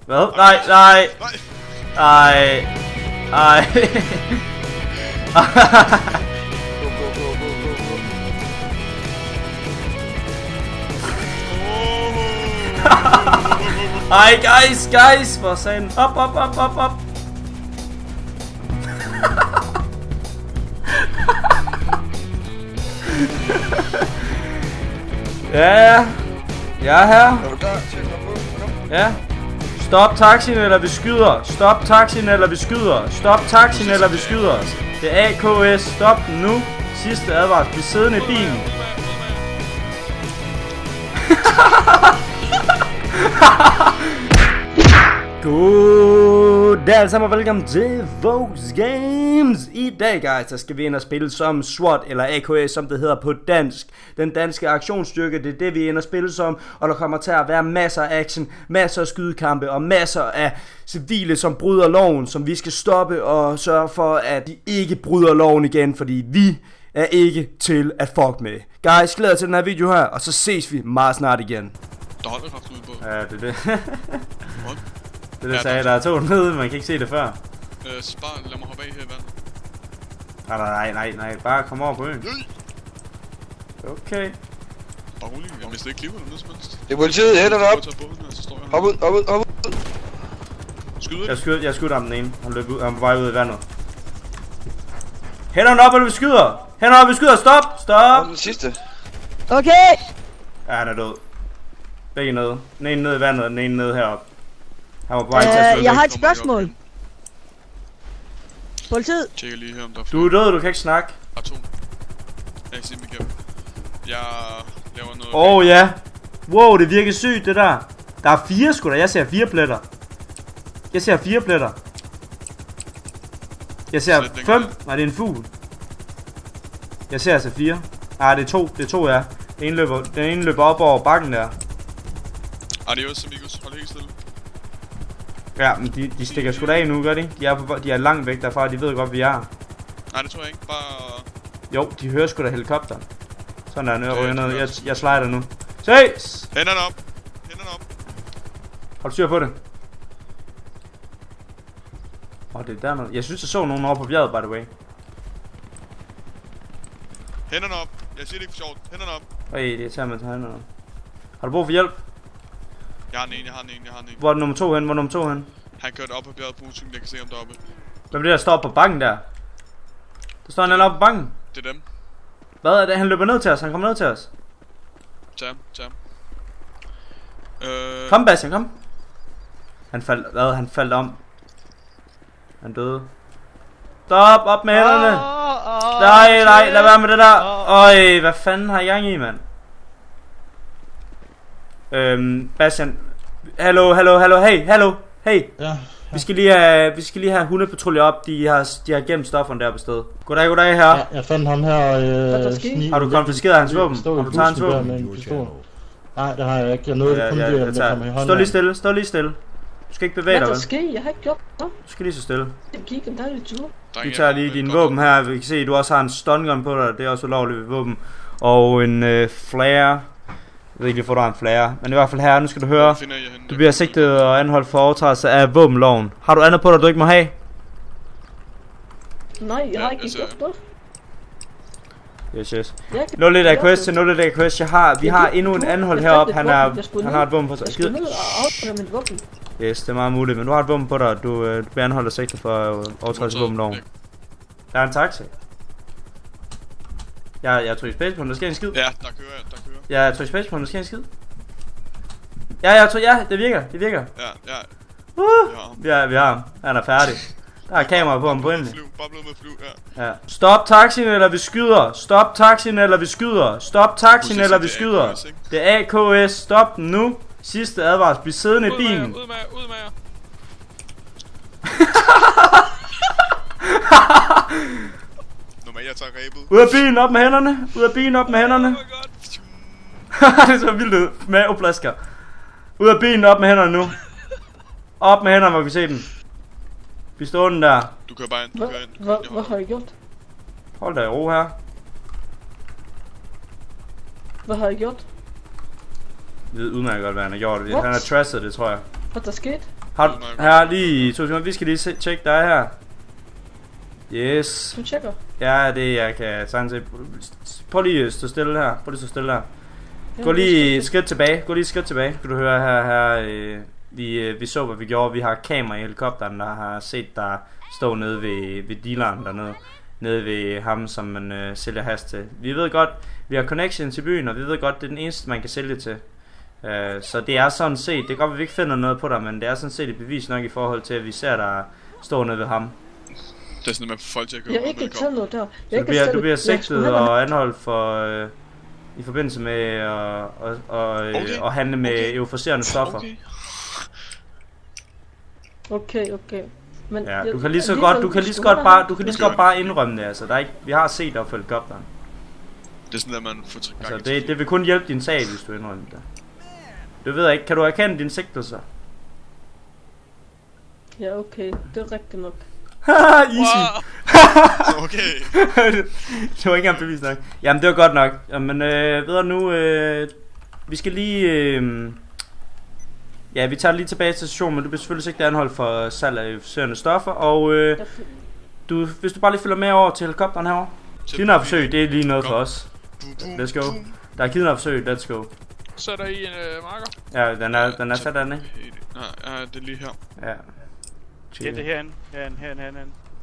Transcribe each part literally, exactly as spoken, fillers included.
Hvad? Nej, nej. Nej. Nej. Go, go, go, go, go, go. Ej, guys, guys. For satan. Op, op, op, op, op. Ja. Ja, her. Er du klar til at komme på? Kom. Ja. Stop taxien, eller vi skyder. Stop taxien, eller vi skyder. Stop taxien, eller vi skyder. Det er A K S. Stop den nu. Sidste advarsel. Bliv siddende i bilen. Goddag alle sammen og velkommen til Vox Games. I dag, guys, så skal vi ind og spille som SWAT, eller A K S, som det hedder på dansk. Den danske aktionsstyrke, det er det, vi ender at spille som. Og der kommer til at være masser af action, masser af skydekampe og masser af civile, som bryder loven, som vi skal stoppe og sørge for, at de ikke bryder loven igen, fordi vi er ikke til at fuck med. Guys, glæder til den her video her, og så ses vi meget snart igen. Der holder kraft ude på. Ja, det er det. What? Det der sagde, der er to nede, man kan ikke se det før. Øh, spar, lad mig hoppe af her i vandet. Nej, nej, nej, nej, bare kom over på øen. Okay. Bare rolig, jeg mister ikke liv eller noget som helst. Det er politiet, hænderne op. Hop ud, hop ud, hop ud. Skyd ud. Jeg skyder, jeg skyder ham den ene. Han løb ud, han er på vej ud i vandet. Hænderne op, eller vi skyder! Hænderne op, vi skyder! Stop! Stop! Den sidste. Okay! Ja, han er død. Begge nede. Den ene nede i vandet, og den ene nede heroppe. Han var på vej til at slå øh, jeg væk. har et spørgsmål. Politiet. Tjekker lige her, om der er Du er død, du kan ikke snakke. Der er to. Jeg kan se dem igennem. Jeg laver noget... Åh oh, ja. Wow, det virker sygt det der. Der er fire sgu da. Jeg ser fire pletter. Jeg ser fire pletter. Jeg ser fem. Nej, det er en fugl. Jeg ser altså fire. Nej, det er to. Det er to, ja. Den ene løber, den ene løber op over bakken der. Adios, amigos. Hold helt stille. Ja, men de, de stikker sgu da af nu, gør de? De er, på, de er langt væk derfra, de ved godt, vi er. Nej, det tror jeg ikke. Bare... Jo, de hører sgu da helikopteren. Sådan der, nu er jeg ned. Jeg, jeg slider nu. Ses! Hænderne op. Hænderne op. Hold styr på det. Åh, oh, det er dernede. Jeg synes, jeg så nogen over på bjerget, by the way. Hænderne op. Jeg siger det ikke for sjovt. Hænderne op. Øj, det er tager man til hænderne. Har du brug for hjælp? Jeg har en, jeg har en, jeg har en. Hvor er nummer to hen? Hvor er nummer to hen? Han kørte op på bjerget på udsyn, jeg kan se ham deroppe. Hvem er det, der står på bakken der? Der står han oppe på bakken. Det er dem. Hvad er det? Han løber ned til os. Han kommer ned til os. Tag ham, tag ham. Øh... Kom, Bastian, kom. Han faldt, hvad? Han faldt om. Han døde. Stop, op med hænderne. Nej, nej, lad være med det der. Øj, hvad fanden har I gang i, mand? Øhm, Bastian. Hallo, hallo, hallo, hey, hallo, hey. Ja, ja. Vi skal lige have, vi skal lige have hundepatrulje op. De har, de har gemt stofferne der på stedet. Goddag, goddag her. Ja, jeg fandt ham her. Øh, sni- Har du konfiskeret hans våben? Har du taget hans våben? med en pistol? Nej, det har jeg ikke. Jeg nåede Ja, det kun ja, ved jeg at tager- komme i hånden. Stå lige stille, stå lige stille. Du skal ikke bevæge dig, Hvad der vel? sker? Jeg har ikke gjort noget. Du skal lige så stille. Jeg kigger en dejlig tur. Vi tager lige dine våben her. Vi kan se, at du også har en stun gun på dig. Det er også ulovligt våben. Og en øh, flare. Jeg ved ikke lige, hvor du har en flare. Men i hvert fald her, nu skal du høre. Du bliver sigtet og anholdt for overtrædelse af våbenloven. Har du andet på dig, du ikke må have? Nej, jeg har ikke gjort noget. Yes, yes. Jeg Nu lidt af quest til nu lidt af quest. Jeg har, vi har endnu en anhold heroppe. Han, er, han har et våben på sig. Jeg skulle ned og afspille mit våben. Yes, det er meget muligt. Men du har et våben på dig. Du, øh, du bliver anholdt og sigtet for øh, overtrædelse af våbenloven. Der er en taxi. Jeg, jeg trykker space på den, der sker en skid. Ja, der kører jeg, der kører. Ja, jeg trykker space på den, der sker en skid. Ja, jeg tror, ja, det virker, det virker. Ja, ja. Uh, Ja. ja, vi har ham. Han er færdig. Der er kamera på ham på enden. Flyv, bare blevet med flyv, ja. Ja. Stop taxien, eller vi skyder. Stop taxien, eller vi skyder. Stop taxien, eller vi skyder. Det er A K S. Stop den nu. Sidste advarsel. Bliv siddende i bilen. Ud med jer, ud med jer. Normalt jeg tager rebet. Ud af bilen, op med hænderne. Ud af bilen, op med hænderne. Oh my god. Det er så vildt ud. Maveplasker. Ud af bilen, op med hænderne nu. Op med hænderne, hvor vi se den. Vi står den der. Du kører bare ind, du Hvad, kører ind. hvad, Jeg hvad har jeg gjort? Hold da i ro her. Hvad har jeg gjort? Jeg ved udmærket godt, hvad han har gjort. What? Han har trasset det, tror jeg. Hvad der skete? Har, her lige to sekunder, vi skal lige se, tjekke dig her. Yes. Du tjekker? Ja, det jeg kan sagtens se. Prøv lige at stå stille her. Prøv lige at stå stille her. Gå lige et skridt tilbage. Gå lige et skridt tilbage. Kan du høre her, her øh, vi, øh, vi så hvad vi gjorde. Vi har kamera i helikopteren, der har set der stå nede ved, ved dealeren dernede. Nede ved ham, som man øh, sælger hash til. Vi ved godt, vi har connection til byen, og vi ved godt, det er den eneste man kan sælge til. Uh, så det er sådan set, det kan godt, at vi ikke finder noget på dig, men det er sådan set et bevis nok i forhold til, at vi ser der står nede ved ham. Det er sådan, at man får folk til at Jeg har ikke taget noget der. Jeg du, bliver, du bliver sigtet og anholdt for, uh, i forbindelse med uh, og, og, okay. uh, at handle med okay. euforiserende stoffer. Okay, okay. okay. Men ja, jeg, du kan lige så godt, du kan lige så godt bare, du kan lige så godt bare indrømme det, altså. Der er ikke, vi har set dig på helikopteren. Det er sådan, at man får tryk altså, det, det vil kun hjælpe din sag, hvis du indrømmer det. Du ved ikke, kan du erkende dine sigtelser? Ja, okay, det er rigtigt nok. Haha, easy. Okay. Det var ikke engang bevis nok. Jamen, det var godt nok. Jamen, øh, ved du nu, øh, vi skal lige, øh, ja, vi tager lige tilbage til stationen, men du bliver selvfølgelig ikke anholdt for salg af euforiserende stoffer, og øh, du, hvis du bare lige følger med over til helikopteren herovre. Kidnapforsøg, det er lige noget for os. Let's go. Der er kidnapforsøg, let's go. Så er der i en øh, marker? Ja, den er, den er sat an, ikke? Nej, ja, det er lige her. Ja. Ja, det er herinde, herinde, herinde, herinde.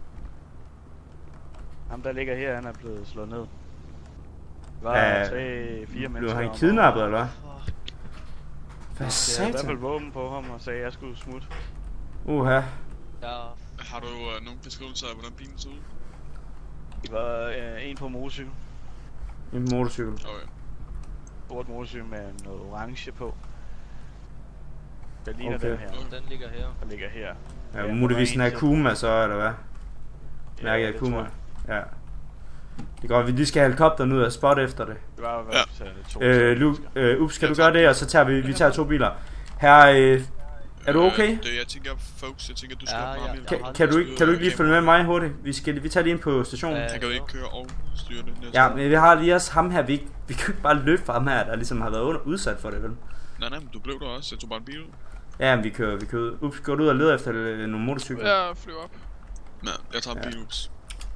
Ham der ligger her, han er blevet slået ned. Var ja, tre, fire mennesker. Blev han kidnappet, eller hvad? Hvad satan? Jeg havde i hvert fald våben på ham og sagde, at jeg skulle smutte. Uha. Ja. Har du uh, nogle beskrivelser af, hvordan bilen så ud? Det var uh, en på motorcykel. En motorcykel? Okay. Stort motorcykel med noget orange på. Der ligner okay. den her. Okay. Den ligger her. Den ligger her. Ja, ja muligvis en Akuma så, eller hvad? Mærke ja, Akuma. Ja. Det går, vi lige skal have helikopteren ud og spotte efter det. Det var jo ja. to øh, Luke, øh, ups, skal du gøre det, og så tager vi, vi tager to biler. Her, øh, er du okay? Øh, det, jeg tænker, folks, jeg tænker, du skal ja, ja, ja, kan, kan, du ikke, kan du ikke lige følge med mig hurtigt? Vi, skal, vi tager lige ind på stationen. Jeg kan jo ikke køre og styre det. Ja, men vi har lige også ham her, vi, vi kan ikke bare løbe fra ham her, der ligesom har været under, udsat for det, vel? Nej, nej, men du blev der også, jeg tog bare en bil ud. Ja, men vi kører, vi kører. Ups, går du ud og leder efter nogle motorcykler? Ja, flyver op. Nej, jeg tager en ja. bil, ups.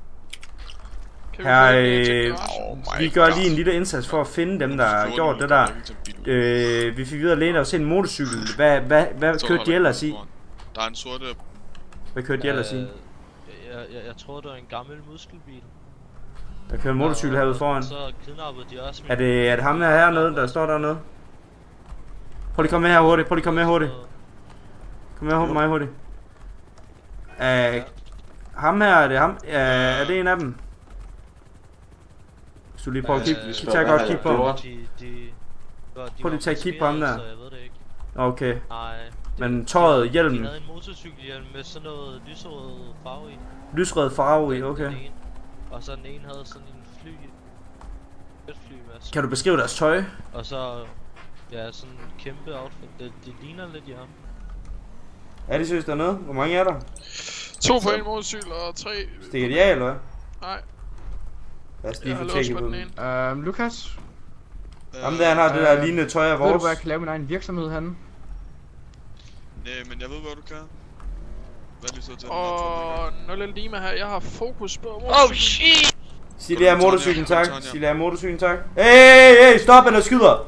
Her, øh, oh vi gør lige en lille indsats for at finde dem, der har gjort det der. Øh, vi fik videre læne og se en motorcykel. Hvad, hvad, hvad kørte de ellers i? Der er en sorte... Hvad kørte de ellers i? Jeg, jeg, jeg tror, det var en gammel muskelbil. Der kører en motorcykel herude foran. Så kidnappede de også. Er det, er det ham her hernede, der står dernede? Prøv lige at komme med her hurtigt, prøv lige at komme med hurtigt. Kom med mig hurtigt. Uh, ham her, er det ham? Uh, er det en af dem? Så du lige prøver at kigge, uh, tag godt kigge på ham. Prøv lige at tage kigge på ham der. Okay. Men tøjet, hjelmen. De havde en motorcykelhjelm med sådan noget lysrød farve i. Lysrød farve i, okay. Og så den ene havde sådan en fly. Et flymasse. Kan du beskrive deres tøj? Og så ja, sådan en kæmpe outfit. Det, det ligner lidt i ham. Er det seriøst dernede? Hvor mange er der? To på en motorcykel og tre... Stikker de af, eller hvad? Nej. Lad os lige få tjekket på dem. Øhm, Lukas? Ham der, han har det der lignende tøj af vores. Ved du, hvor jeg kan lave min egen virksomhed henne? Nej, men jeg ved, hvor du kan. Hvad er det så til? Og Nulle Lima her, jeg har fokus på motorcykel. Oh shit! Sig lige af motorcyklen, tak. Sig lige af motorcyklen, tak. Hey, hey, stop, han er skyder!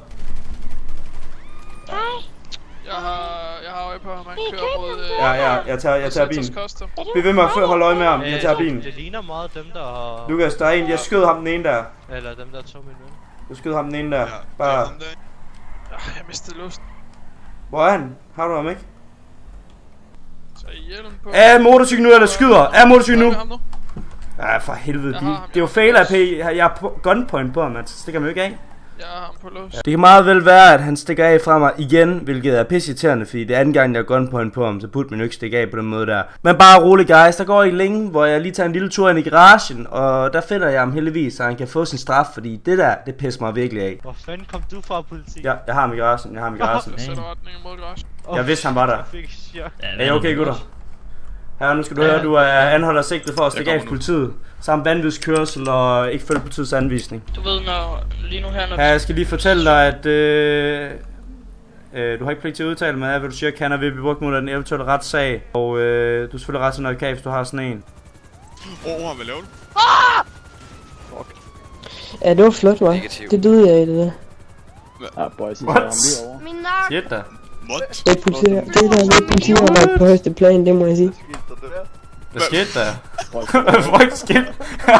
Jeg har, jeg har øje på ham, han kører mod... Øh, ja, ja, jeg tager, jeg tager bilen. Bliv ved med at holde øje med ham, jeg tager bilen. Det ligner meget dem, der har... Lukas, der er en, jeg skød ham den ene der. Eller dem, der tog min ven. Du skød ham den ene der, bare... Jeg mistede luft. Hvor er han? Har du ham ikke? Så hjelm på... Er motorcyklen nu, eller skyder? Er motorcyklen nu? Ja, for helvede, de, det er jo fail A P, jeg er på gunpoint på ham, man stikker mig jo ikke af. Jeg har ham på lås. Det kan meget vel være, at han stikker af fra mig igen, hvilket er pisseirriterende, fordi det er anden gang, jeg har gunpoint på ham, så burde man jo ikke stikke af på den måde der. Men bare rolig guys, der går ikke længe, hvor jeg lige tager en lille tur ind i garagen, og der finder jeg ham heldigvis, så han kan få sin straf, fordi det der, det pisser mig virkelig af. Hvor fanden kom du fra, politi? Ja, jeg har ham i garagen, jeg har ham i garagen. Jeg sætter retningen mod garagen. Jeg vidste, han var der. Er I okay, gutter? Her, nu skal du høre, du er anholdt og sigtet for at stikke af politiet. Samt vanvidskørsel og ikke følge politiets anvisning. Du ved, når lige nu her... Når ja, jeg skal lige fortælle dig, at øh, Øh, du har ikke pligt til at udtale mig af, hvad du siger, kan og vil blive brugt mod den eventuelle retssag. Og øh, du er selvfølgelig ret til noget kage, hvis du har sådan en. Åh, oh, hvad laver du? Ah! Fuck. Ja, det var flot, hva'? Det døde jeg i det der. Ja, boys, I tager ham lige over. Min nak! Shit da. What? Det er politi, det der med politiarbejde på højeste plan, det må jeg sige. Hvad skete der? Hvad skete?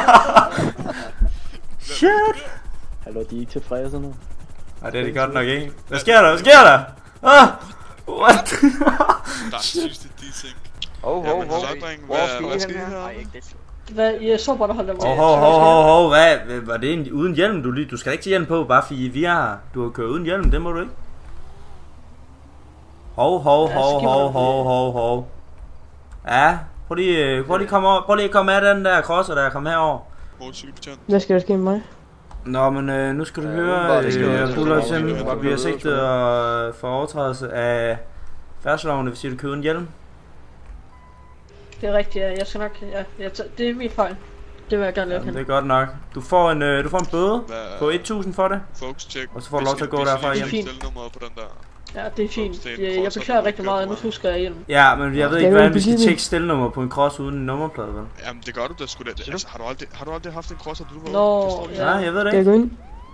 Shit! Hallo, de er ikke tilfredse nu. Nej, det er det godt nok ikke. Hvad sker der? Hvad sker der? Ah! What? Der er sidste de ting. Hov, hov, hov. Hvad hvad sker her? Hvad, jeg så bare, der holdt der Hov, hov, hov, hov, hov, hvad? Var det en, uden hjelm? Du, lige, du skal ikke tage hjelm på, bare fordi vi er Du har kørt uden hjelm, det må du ikke. Hov, hov, hov, hov, hov, hov, hov. Ja, prøv lige, prøv lige, komme over, prøv lige at komme af den der crosser der, kom herover. Hvad skal der ske med mig? Nå, men øh, nu skal du høre, øh, Abdullah Hussein, du bliver sigtet og for overtrædelse af færdselsloven, det vil sige, du kører uden hjelm. Det er rigtigt, ja. Jeg skal nok, ja, jeg tager, det er min fejl. Det vil jeg gerne lave. Jamen, det er godt nok. Du får en, øh, du får en bøde på et tusind for det. Folks, check. Og så får du lov til at gå derfra hjem. Det er fint. På den der. Ja, det er fint. Jeg, jeg beklager rigtig meget, nu husker jeg hjem. Ja, men jeg ved ikke, hvordan vi skal tjekke stilnummer på en cross uden en nummerplade, vel? Jamen, det gør du da sgu da. Altså, har du aldrig, har du aldrig haft en crosser, du var Nå, ja. Nej, jeg ved det ikke. Skal jeg gå ind?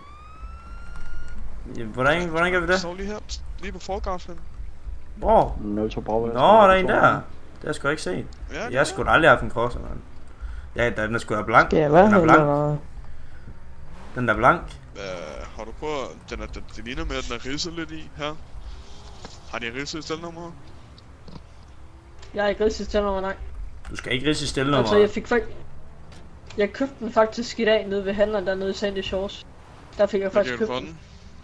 Jamen, hvordan, hvordan gør vi det? Det står lige her, lige på forgaflen. Hvor? Nå, der er en der. Det har jeg sgu ikke set. Jeg har sgu da aldrig haft en crosser, mand. Ja, den er sgu da blank. Skal jeg være den er blank. eller? Den er blank. Uh, har du prøvet, den er, den, det ligner med, at den er ridset lidt i her. Har de ridset i stelnummeret? Jeg har ikke ridset i stelnummeret, nej. Du skal ikke ridse i stelnummeret. Altså, jeg fik faktisk... Jeg købte den faktisk i dag nede ved handleren dernede i Sandy Shores. Der fik jeg faktisk købt den.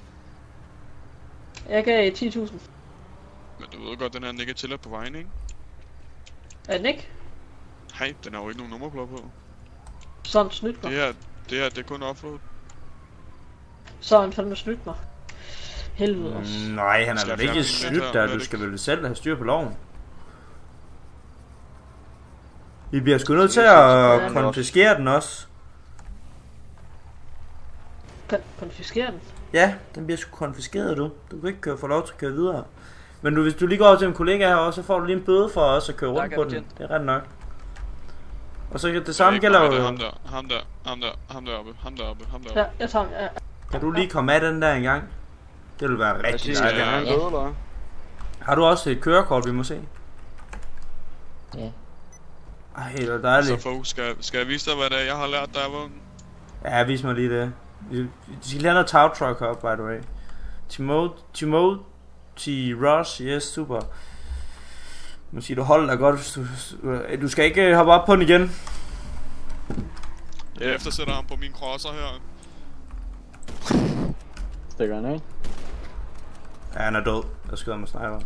Jeg gav ti tusind. Men du ved godt, den her ikke er tilladt på vejen, ikke? Er den ikke? Nej, den har jo ikke nogen nummerplade på. Sådan snydt mig. Det her, det her, det er kun offroad. Så har han fandme snydt mig. Helvede også. Mm, nej, han er vel ikke snydt der. Du skal vel selv have styr på loven. Vi bliver sgu nødt til at konfiskere den også. Konfiskere den? Ja, den bliver sgu konfiskeret, du. Du kan ikke få lov til at køre videre. Men du, hvis du lige går over til en kollega her, så får du lige en bøde for os at køre rundt på den. Det er ret nok. Og så det samme gælder jo... Ham der, ham der, ham der, ham deroppe, ham deroppe, ham deroppe. Ja, jeg tager ja. Kan du lige komme af den der en gang? Det vil være rigtig dejligt. Ja, ja. Har du også et kørekort, vi må se? Ja. Ej, det er dejligt. Så folks, skal, skal jeg vise dig, hvad det er, jeg har lært, der er vundet? Ja, vis mig lige det. De skal lære noget tow truck op, by the way. Timothy, Timothy Ross, yes, super. Nu siger du, hold dig godt, hvis du, du skal ikke hoppe op på den igen. Jeg eftersætter ham på min crosser her. Stikker han af? Ja, han er død. Jeg skyder med sniper.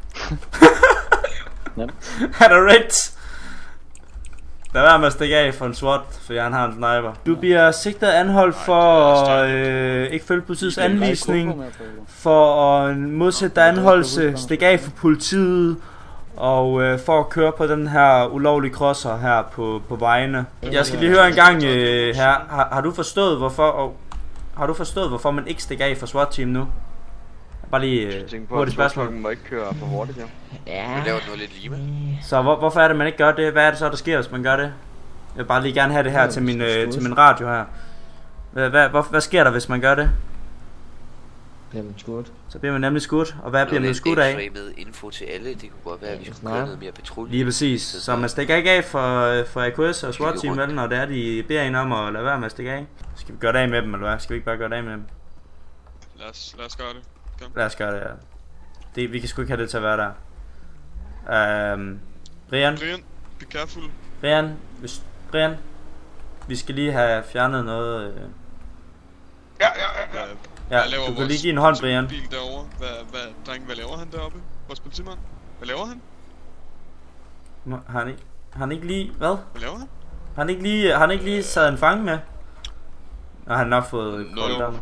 Nemt. Han er rigt. Lad være med at stikke af for en SWAT, fordi han har en sniper. Du bliver sigtet anholdt for at øh, ikke følge politiets anvisning, for at modsætte dig anholdelse, stikke af for politiet, og øh, for at køre på den her ulovlige crosser her på, på vejene. Jeg skal lige høre en gang øh, her. Har, har du forstået hvorfor og, har du forstået hvorfor man ikke stikker af for SWAT-team nu? Bare lige øh, hurtigt spørgsmål. Man må ikke køre for hurtigt, ja. Ja. Vi laver noget lidt lime. Så hvor, hvorfor er det man ikke gør det? Hvad er det så der sker hvis man gør det? Jeg vil bare lige gerne have det her til min, øh, til min radio her. Hvad, hvad, hvor, hvad sker der hvis man gør det? Bliver man skudt. Så bliver man nemlig skudt. Og hvad bliver man skudt af? Noget info til alle. Det kunne godt være at vi skulle køre noget mere patrulje. Lige præcis. Så man stikker ikke af for, for A K S og SWAT-team, vel, når det er de beder en om at lade være med at stikke af. Skal vi gøre det af med dem, eller hvad? Skal vi ikke bare gøre det af med dem? Lad os, lad os gøre det. Kom. Lad os gøre det, ja. Det, vi kan sgu ikke have det til at være der. Øhm, Brian? Brian, be careful. Brian, hvis, Brian, vi skal lige have fjernet noget. Øh. Ja, ja, ja. Ja, du kan lige give en hånd, Brian. Bil derovre. Hvad, hvad, dreng, hvad laver han deroppe? Vores politimand? Hvad laver han? Har han ikke, har han ikke lige, hvad? Hvad laver han? Har han ikke lige, har han ikke lige taget en fange med? Nå, han har nok fået koldt der.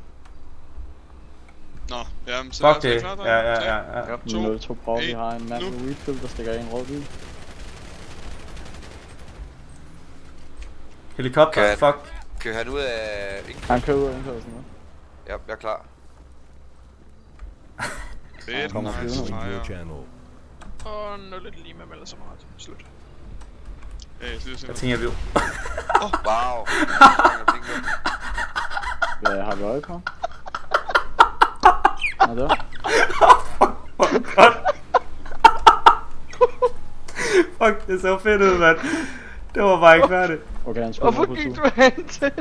Nå, jamen, så fuck det. Ja, ja, ja, ja. nul to Bravo, vi har en mand med refill, der stikker i en rød bil. Helikopter, Kører fuck. Kører han ud af... Han kører ud af indkørslen, ja. Ja, jeg er klar. Fedt, kommer nice flyvende. fire. Og nul et lige med melder sig meget. Slut. Ja, jeg synes, Jeg tænker, vi jo. Wow. Hvad har vi øje på? Nå, det var. Fuck, det så fedt ud, mand. Det var bare ikke færdigt. Okay, han skulle Hvorfor gik du hen til?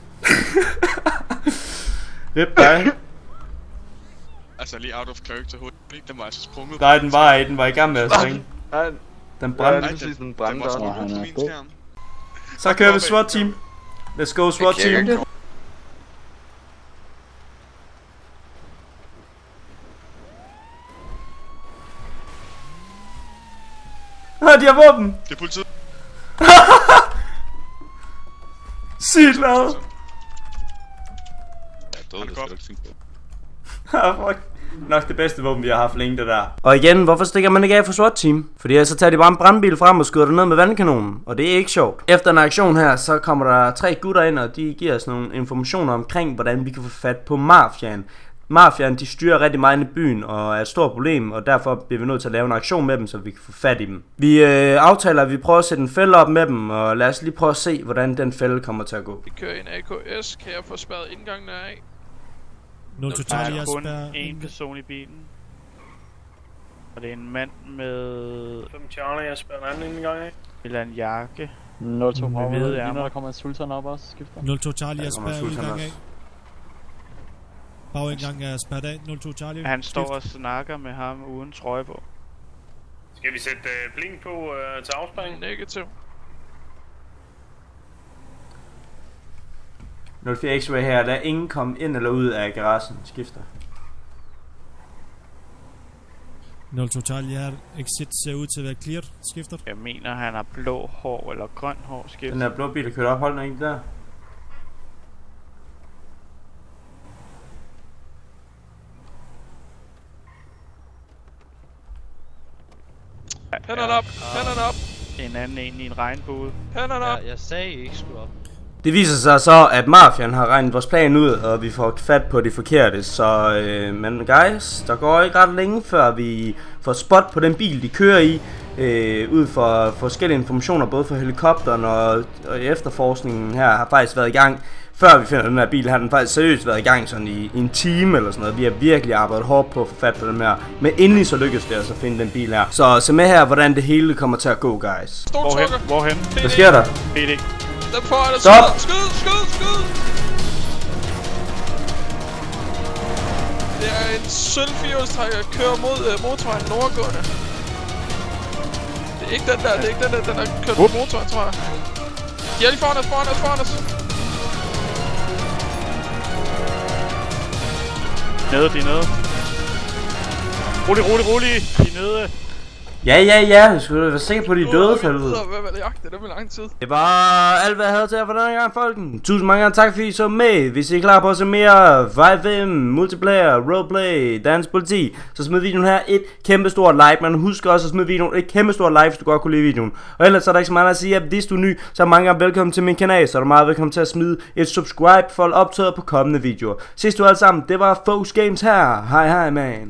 Rip dig. altså lige out of character hurtigt. Den var altså sprunget. Nej, den var i, den var i gang med at springe. Nej, Den ja, brændte. lige præcis, den Den brændte var også. sprunget han på er min god. skærm. Så kører vi SWAT team. Let's go SWAT team. Ah, de har våben. Det er politiet. Sygt lavet. Ja, døde det godt. Ah, fuck. Nok det bedste våben, vi har haft længe, det der. Og igen, hvorfor stikker man ikke af for SWAT team? Fordi så tager de bare en brandbil frem og skyder det ned med vandkanonen. Og det er ikke sjovt. Efter en aktion her, så kommer der tre gutter ind, og de giver os nogle informationer omkring, hvordan vi kan få fat på mafiaen. Mafiaen, de styrer rigtig meget i byen og er et stort problem, og derfor bliver vi nødt til at lave en aktion med dem, så vi kan få fat i dem. Vi øh, aftaler, at vi prøver at sætte en fælde op med dem, og lad os lige prøve at se, hvordan den fælde kommer til at gå. Vi kører en A K S. Kan jeg få spærret indgangene af? nul Der total, er jeg kun spærrer én ind. person i bilen. Og det er en mand med fem Charlie, jeg spærrer en anden indgang af. en eller anden jakke. nul to Bravo. Med hvide Lige når ærmer. der kommer en sultan op også. Skifter. nul to Charlie, Ja, jeg der kommer spærrer Sultan udgang af. også. Bagindgang er spærret af. nul to Charlie. Han står Skift. og snakker med ham uden trøje på. Skal vi sætte uh, blink på uh, til afspring? Negativ. nul fire X-ray her, der er ingen komme ind eller ud af garagen. Skifter. nul to Charlie, her exit ser ud til at være cleared. Skifter. Jeg mener, han har blå hår eller grøn hår. Skift. Den der blå bil, der kører op, hold den ikke der. Hænderne op! Hænderne op! En anden en i en regnbue. Hænderne op! Ja, jeg sagde I ikke skulle op. Det viser sig så, at mafiaen har regnet vores plan ud, og vi får fat på det forkerte. Så, øh, men guys, der går ikke ret længe, før vi får spot på den bil, de kører i. Øh, ud fra forskellige informationer, både fra helikopteren og, og efterforskningen her har faktisk været i gang. Før vi finder den her bil, har den faktisk seriøst været i gang sådan i, i en time eller sådan noget. Vi har virkelig arbejdet hårdt på at få fat på den her. Men endelig så lykkedes det altså at finde den bil her. Så se med her, hvordan det hele kommer til at gå, guys. Stor Hvorhen? trukker! Hvorhen? Hvad sker der? P D. Dem foran dig! Stop! Skyd! Skyd! Skyd! Det er en sølvfirehjulstrækker, der kører mod uh, motorvejen nordgående. Det er ikke den der, det er ikke den der, den der kører på motorvejen, tror jeg. De er lige foran os, foran os, foran os! Nede, de er nede. Rolig, rolig, rolig. De er nede. Ja, ja, ja. Jeg skulle være sikker på, at de er døde, for helvede. Hvad var det jagt? Det er lang tid. Det var alt, hvad jeg havde til jer for denne gang, folken. Tusind mange gange tak, fordi I så med. Hvis I er klar på at se mere five M, multiplayer, roleplay, dansk politi, så smid videoen her et kæmpe stort like. Men husk også at smide videoen et kæmpe stort like, hvis du godt kunne lide videoen. Og ellers er der ikke så meget at sige, at hvis du er ny, så er mange gange velkommen til min kanal. Så er du meget velkommen til at smide et subscribe for at optage på kommende videoer. Ses du alle sammen, det var Fox Games her. Hej hej, man.